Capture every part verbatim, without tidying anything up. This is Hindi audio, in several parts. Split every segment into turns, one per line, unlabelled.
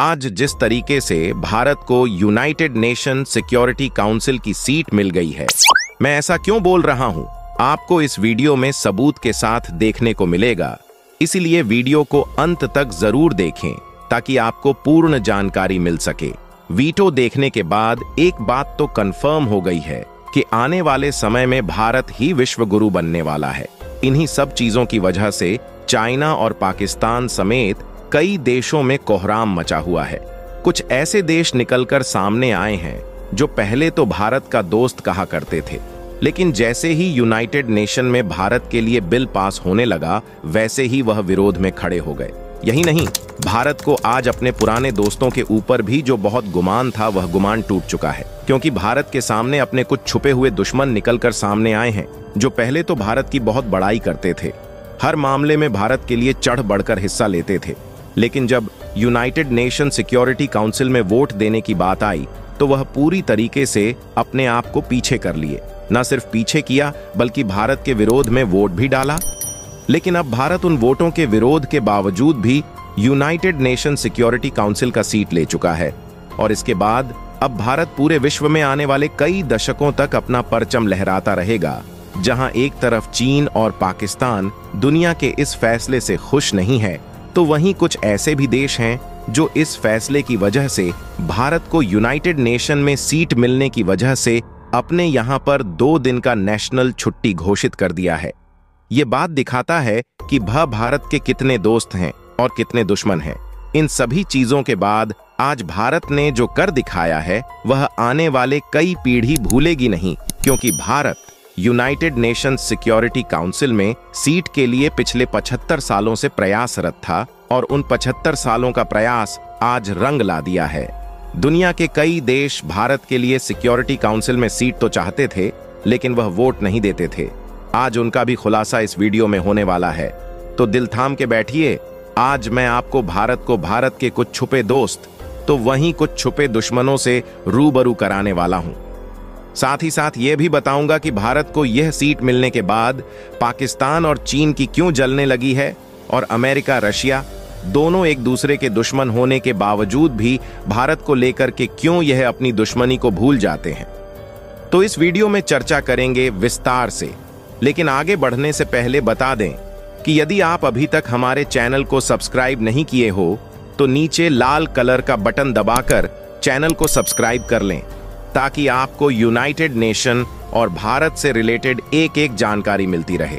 आज जिस तरीके से भारत को यूनाइटेड नेशन सिक्योरिटी काउंसिल की सीट मिल गई है, मैं ऐसा क्यों बोल रहा हूं, आपको इस वीडियो में सबूत के साथ देखने को मिलेगा। इसीलिए वीडियो को अंत तक जरूर देखें ताकि आपको पूर्ण जानकारी मिल सके। वीटो देखने के बाद एक बात तो कंफर्म हो गई है कि आने वाले समय में भारत ही विश्व गुरु बनने वाला है। इन्हीं सब चीजों की वजह से चाइना और पाकिस्तान समेत कई देशों में कोहराम मचा हुआ है। कुछ ऐसे देश निकलकर सामने आए हैं जो पहले तो भारत का दोस्त कहा करते थे, लेकिन जैसे ही यूनाइटेड नेशन में भारत के लिए बिल पास होने लगा, वैसे ही वह विरोध में खड़े हो गए। यही नहीं, भारत को आज अपने पुराने दोस्तों के ऊपर भी जो बहुत गुमान था, वह गुमान टूट चुका है, क्योंकि भारत के सामने अपने कुछ छुपे हुए दुश्मन निकलकर सामने आए हैं जो पहले तो भारत की बहुत बड़ाई करते थे, हर मामले में भारत के लिए चढ़ बढ़कर हिस्सा लेते थे। लेकिन जब यूनाइटेड नेशन सिक्योरिटी काउंसिल में वोट देने की बात आई तो वह पूरी तरीके से अपने आप को पीछे कर लिए। न सिर्फ पीछे किया बल्कि भारत के विरोध में वोट भी डाला। लेकिन अब भारत उन वोटों के विरोध के बावजूद भी यूनाइटेड नेशन सिक्योरिटी काउंसिल का सीट ले चुका है, और इसके बाद अब भारत पूरे विश्व में आने वाले कई दशकों तक अपना परचम लहराता रहेगा। जहां एक तरफ चीन और पाकिस्तान दुनिया के इस फैसले से खुश नहीं है, तो वहीं कुछ ऐसे भी देश हैं जो इस फैसले की वजह से भारत को यूनाइटेड नेशन में सीट मिलने की वजह से अपने यहां पर दो दिन का नेशनल छुट्टी घोषित कर दिया है। ये बात दिखाता है कि भा भारत के कितने दोस्त हैं और कितने दुश्मन हैं। इन सभी चीजों के बाद आज भारत ने जो कर दिखाया है, वह आने वाले कई पीढ़ी भूलेगी नहीं, क्योंकि Bharat United Nation Security Council में सीट के लिए पिछले पचहत्तर सालों से प्रयासरत था, और उन पचहत्तर सालों का प्रयास आज रंग ला दिया है। दुनिया के कई देश भारत के लिए सिक्योरिटी काउंसिल में सीट तो चाहते थे, लेकिन वह वोट नहीं देते थे। आज उनका भी खुलासा इस वीडियो में होने वाला है, तो दिल थाम के बैठिए। आज मैं आपको भारत को भारत के कुछ छुपे दोस्त तो वहीं कुछ छुपे दुश्मनों से रूबरू कराने वाला हूं। साथ ही साथ यह भी बताऊंगा कि भारत को यह सीट मिलने के बाद पाकिस्तान और चीन की क्यों जलने लगी है, और अमेरिका, रशिया दोनों एक दूसरे के दुश्मन होने के बावजूद भी भारत को लेकर के क्यों यह अपनी दुश्मनी को भूल जाते हैं। तो इस वीडियो में चर्चा करेंगे विस्तार से। लेकिन आगे बढ़ने से पहले बता दें कि यदि आप अभी तक हमारे चैनल को सब्सक्राइब नहीं किए हो, तो नीचे लाल कलर का बटन दबाकर चैनल को सब्सक्राइब कर लें, ताकि आपको यूनाइटेड नेशन और भारत से रिलेटेड एक एक जानकारी मिलती रहे।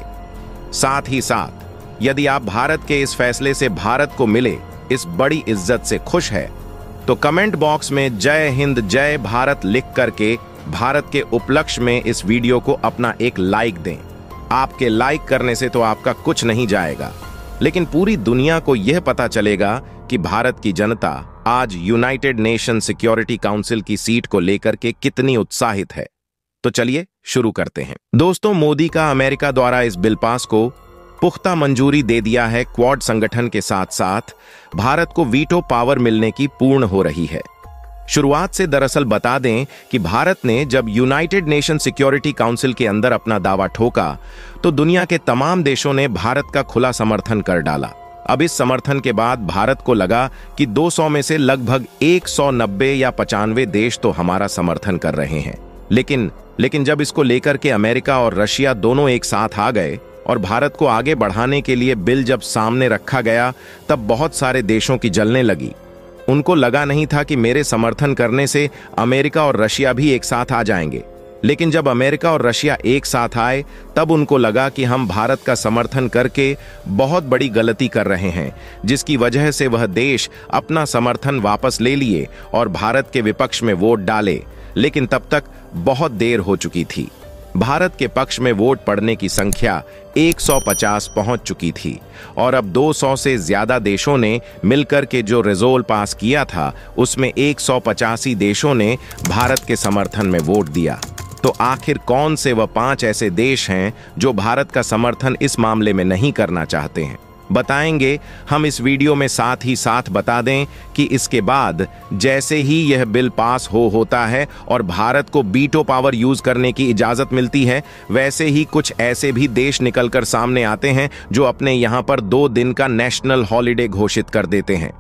साथ ही साथ यदि आप भारत के इस फैसले से भारत को मिले इस बड़ी इज्जत से खुश है, तो कमेंट बॉक्स में जय हिंद जय भारत लिख करके भारत के उपलक्ष्य में इस वीडियो को अपना एक लाइक दें। आपके लाइक करने से तो आपका कुछ नहीं जाएगा, लेकिन पूरी दुनिया को यह पता चलेगा कि भारत की जनता आज यूनाइटेड नेशन सिक्योरिटी काउंसिल की सीट को लेकर के कितनी उत्साहित है। तो चलिए शुरू करते हैं। दोस्तों, मोदी का अमेरिका द्वारा इस बिल पास को पुख्ता मंजूरी दे दिया है। क्वाड संगठन के साथ साथ भारत को वीटो पावर मिलने की पूर्ण हो रही है। शुरुआत से दरअसल बता दें कि भारत ने जब यूनाइटेड नेशन सिक्योरिटी काउंसिल के अंदर अपना दावा ठोका, तो दुनिया के तमाम देशों ने भारत का खुला समर्थन कर डाला। अब इस समर्थन के बाद भारत को लगा कि दो सौ में से लगभग एक सौ नब्बे या पचानवे देश तो हमारा समर्थन कर रहे हैं। लेकिन लेकिन जब इसको लेकर के अमेरिका और रशिया दोनों एक साथ आ गए और भारत को आगे बढ़ाने के लिए बिल जब सामने रखा गया, तब बहुत सारे देशों की जलने लगी। उनको लगा नहीं था कि मेरे समर्थन करने से अमेरिका और रशिया भी एक साथ आ जाएंगे। लेकिन जब अमेरिका और रशिया एक साथ आए, तब उनको लगा कि हम भारत का समर्थन करके बहुत बड़ी गलती कर रहे हैं, जिसकी वजह से वह देश अपना समर्थन वापस ले लिए और भारत के विपक्ष में वोट डाले। लेकिन तब तक बहुत देर हो चुकी थी। भारत के पक्ष में वोट पड़ने की संख्या एक सौ पचास पहुंच चुकी थी, और अब दो सौ से ज्यादा देशों ने मिलकर के जो रिजोल्व पास किया था, उसमें एक सौ पचासी देशों ने भारत के समर्थन में वोट दिया। तो आखिर कौन से वह पांच ऐसे देश हैं जो भारत का समर्थन इस मामले में नहीं करना चाहते हैं, बताएंगे हम इस वीडियो में। साथ ही साथ बता दें कि इसके बाद जैसे ही यह बिल पास हो होता है और भारत को वीटो पावर यूज करने की इजाजत मिलती है, वैसे ही कुछ ऐसे भी देश निकलकर सामने आते हैं जो अपने यहां पर दो दिन का नेशनल हॉलिडे घोषित कर देते हैं।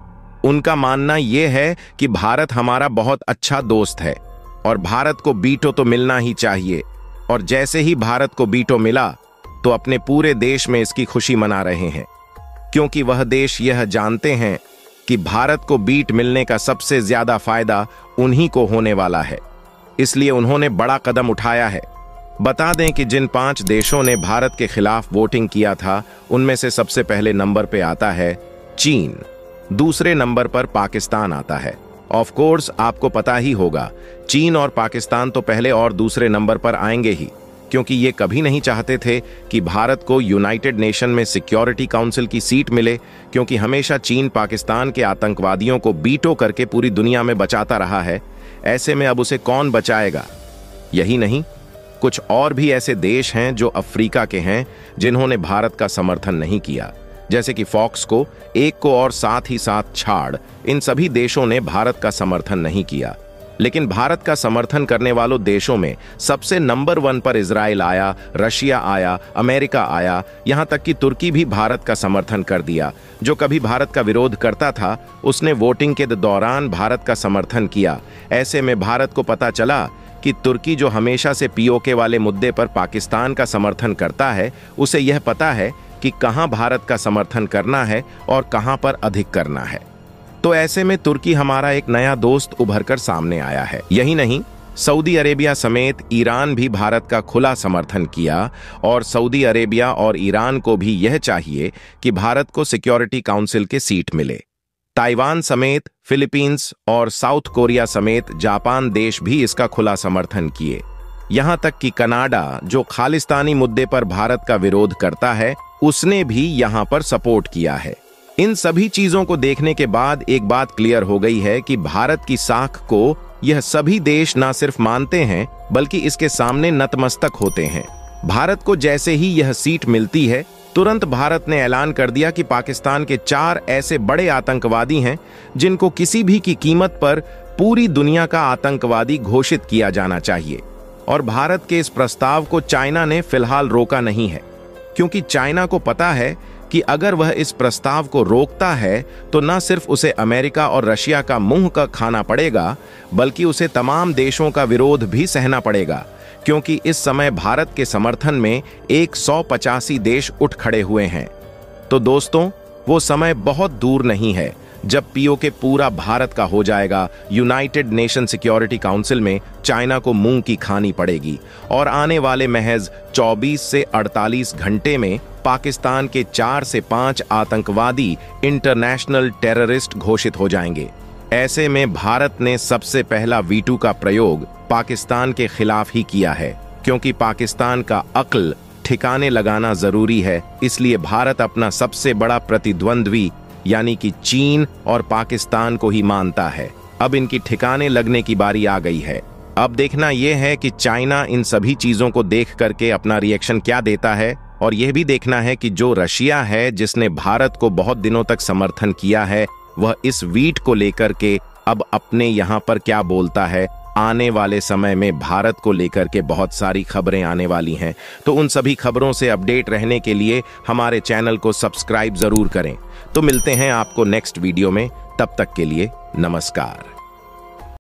उनका मानना यह है कि भारत हमारा बहुत अच्छा दोस्त है और भारत को वीटो तो मिलना ही चाहिए, और जैसे ही भारत को वीटो मिला तो अपने पूरे देश में इसकी खुशी मना रहे हैं, क्योंकि वह देश यह जानते हैं कि भारत को वीट मिलने का सबसे ज्यादा फायदा उन्हीं को होने वाला है। इसलिए उन्होंने बड़ा कदम उठाया है। बता दें कि जिन पांच देशों ने भारत के खिलाफ वोटिंग किया था, उनमें से सबसे पहले नंबर पे आता है चीन, दूसरे नंबर पर पाकिस्तान आता है। ऑफ कोर्स आपको पता ही होगा, चीन और पाकिस्तान तो पहले और दूसरे नंबर पर आएंगे ही, क्योंकि ये कभी नहीं चाहते थे कि भारत को यूनाइटेड नेशन में सिक्योरिटी काउंसिल की सीट मिले, क्योंकि हमेशा चीन पाकिस्तान के आतंकवादियों को बीटो करके पूरी दुनिया में बचाता रहा है। ऐसे में अब उसे कौन बचाएगा? यही नहीं, कुछ और भी ऐसे देश हैं जो अफ्रीका के हैं जिन्होंने भारत का समर्थन नहीं किया, जैसे कि फॉक्स को, एक को और साथ ही साथ छाड़, इन सभी देशों ने भारत का समर्थन नहीं किया। लेकिन भारत का समर्थन करने वालों देशों में सबसे नंबर वन पर इजराइल आया, रशिया आया, अमेरिका आया, यहां तक कि तुर्की भी भारत का समर्थन कर दिया। जो कभी भारत का विरोध करता था, उसने वोटिंग के दौरान भारत का समर्थन किया। ऐसे में भारत को पता चला कि तुर्की, जो हमेशा से पीओके वाले मुद्दे पर पाकिस्तान का समर्थन करता है, उसे यह पता है कि कहां भारत का समर्थन करना है और कहां पर अधिक करना है। तो ऐसे में तुर्की हमारा एक नया दोस्त उभरकर सामने आया है। यही नहीं, सऊदी अरेबिया समेत ईरान भी भारत का खुला समर्थन किया, और सऊदी अरेबिया और ईरान को भी यह चाहिए कि भारत को सिक्योरिटी काउंसिल की सीट मिले। ताइवान समेत फिलीपींस और साउथ कोरिया समेत जापान देश भी इसका खुला समर्थन किए। यहां तक कि कनाडा, जो खालिस्तानी मुद्दे पर भारत का विरोध करता है, उसने भी यहां पर सपोर्ट किया है। इन सभी चीजों को देखने के बाद एक बात क्लियर हो गई है कि भारत की साख को यह सभी देश न सिर्फ मानते हैं, बल्कि इसके सामने नतमस्तक होते हैं। भारत को जैसे ही यह सीट मिलती है, तुरंत भारत ने ऐलान कर दिया कि पाकिस्तान के चार ऐसे बड़े आतंकवादी हैं जिनको किसी भी की कीमत पर पूरी दुनिया का आतंकवादी घोषित किया जाना चाहिए। और भारत के इस प्रस्ताव को चाइना ने फिलहाल रोका नहीं है, क्योंकि चाइना को पता है कि अगर वह इस प्रस्ताव को रोकता है तो न सिर्फ उसे अमेरिका और रशिया का मुंह का खाना पड़ेगा, बल्कि उसे तमाम देशों का विरोध भी सहना पड़ेगा, क्योंकि इस समय भारत के समर्थन में एक सौ पचासी देश उठ खड़े हुए हैं। तो दोस्तों, वो समय बहुत दूर नहीं है जब पीओके पूरा भारत का हो जाएगा। यूनाइटेड नेशन सिक्योरिटी काउंसिल में चाइना को मुंह की खानी पड़ेगी, और आने वाले महज चौबीस से अड़तालीस घंटे में पाकिस्तान के चार से पांच आतंकवादी इंटरनेशनल टेररिस्ट घोषित हो जाएंगे। ऐसे में भारत ने सबसे पहला वीटो का प्रयोग पाकिस्तान के खिलाफ ही किया है, क्योंकि पाकिस्तान का अक्ल ठिकाने लगाना जरूरी है। इसलिए भारत अपना सबसे बड़ा प्रतिद्वंद्वी यानी कि चीन और पाकिस्तान को ही मानता है। अब इनकी ठिकाने लगने की बारी आ गई है। अब देखना यह है कि चाइना इन सभी चीजों को देख करके अपना रिएक्शन क्या देता है, और यह भी देखना है कि जो रशिया है, जिसने भारत को बहुत दिनों तक समर्थन किया है, वह इस वीट को लेकर के अब अपने यहाँ पर क्या बोलता है। आने वाले समय में भारत को लेकर के बहुत सारी खबरें आने वाली हैं, तो उन सभी खबरों से अपडेट रहने के लिए हमारे चैनल को सब्सक्राइब जरूर करें। तो मिलते हैं आपको नेक्स्ट वीडियो में, तब तक के लिए नमस्कार।